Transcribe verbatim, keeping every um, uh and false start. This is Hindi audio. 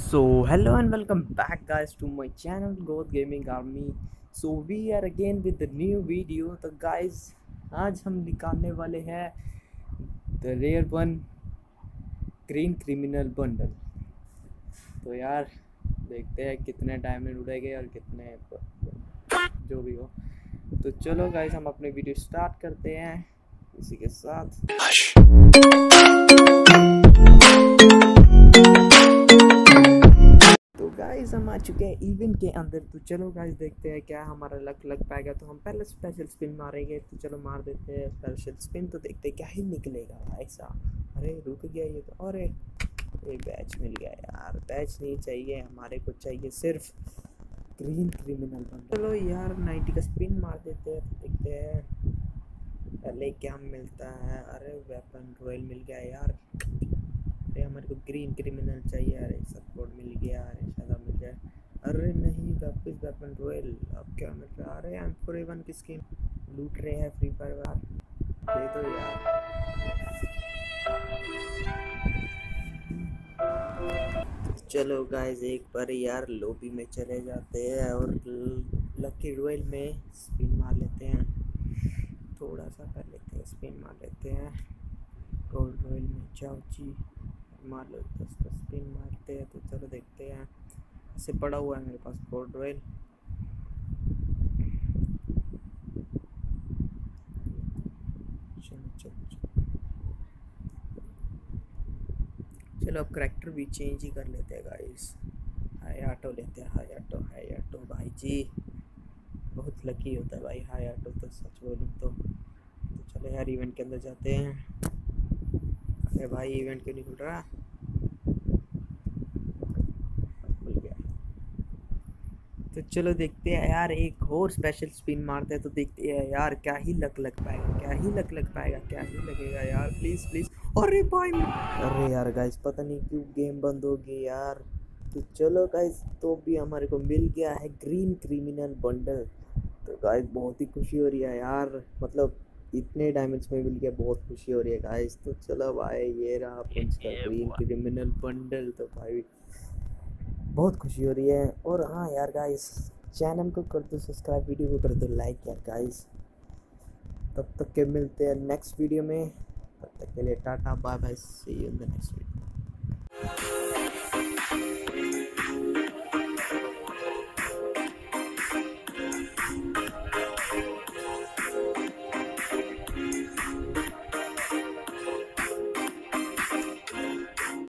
So hello and welcome back guys to my channel Growth Gaming Army. So we are again with the new video. तो guys आज हम निकालने वाले हैं the rare one green criminal bundle. तो यार देखते हैं कितने डायमंड उड़ेंगे और कितने जो भी हो। तो चलो गाइस हम अपने वीडियो स्टार्ट करते हैं इसी के साथ। गाइस हम आ चुके हैं इवेंट के अंदर। तो चलो गाइस देखते हैं क्या हमारा लक लग पाएगा। तो हम पहले स्पेशल स्पिन मारेंगे। तो चलो मार देते हैं स्पेशल स्पिन। तो देखते हैं क्या ही निकलेगा भाई साहब। अरे रुक गया ये तो। अरे ये बैच मिल गया यार। बैच नहीं चाहिए हमारे को, चाहिए सिर्फ ग्रीन क्रिमिनल बंडल। चलो यार नाइन्टी का स्पिन मार देते हैं। तो देखते हैं पहले क्या मिलता है। अरे वेपन रॉयल मिल गया यार। अरे हमारे को ग्रीन क्रिमिनल चाहिए। अरे सपोर्ट मिल गया। अरे शायद मिल जाए। अरे नहीं वापस वेपन रॉयल। अब क्या मिल रहा है। अरे एम फोर ए वन की स्किन लूट रहे हैं फ्री फायर यार। दे दो यार। चलो गाइस एक बार यार लॉबी में चले जाते हैं और लकी रॉयल में स्पिन मार लेते हैं। थोड़ा सा कर लेते हैं, स्पिन मार लेते हैं। गोल्ड रॉयल में जाओ जी मार लो। दस का स्पिन मारते हैं। तो चलो देखते हैं। ऐसे पड़ा हुआ है मेरे पास गोल्ड रॉयल। चलो चलो चलो चलो अब करेक्टर भी चेंज ही कर लेते हैं गाइस। हाई ऑटो लेते हैं। हाई ऑटो हाई ऑटो भाई जी बहुत लकी होता है भाई हाई ऑटो तो, सच बोलूँ तो। तो चलो यार इवेंट के अंदर जाते हैं। अरे भाई इवेंट क्यों नहीं खुल रहा। तो चलो देखते हैं यार एक और स्पेशल स्पिन मारते हैं। तो देखते हैं यार क्या ही लक लग पाएगा, क्या ही लक लग पाएगा, क्या ही लगेगा यार। Please please. अरे भाई अरे यार गाइस पता नहीं क्यों गेम बंद हो गई यार। तो चलो गाइस तो भी हमारे को मिल गया है ग्रीन क्रिमिनल बंडल। तो गाइस बहुत ही खुशी हो रही है यार। मतलब इतने डायमंड्स में मिल गया, बहुत खुशी हो रही है गाइस। तो चलो भाई ये रहा उसका ग्रीन क्रिमिनल बंडल। तो भाई बहुत खुशी हो रही है। और हाँ यार गाइस चैनल को कर दो सब्सक्राइब, वीडियो को कर दो लाइक यार गाइस। तब तक के मिलते हैं नेक्स्ट वीडियो में। तब तक के लिए tata bye bye, see you in the next video.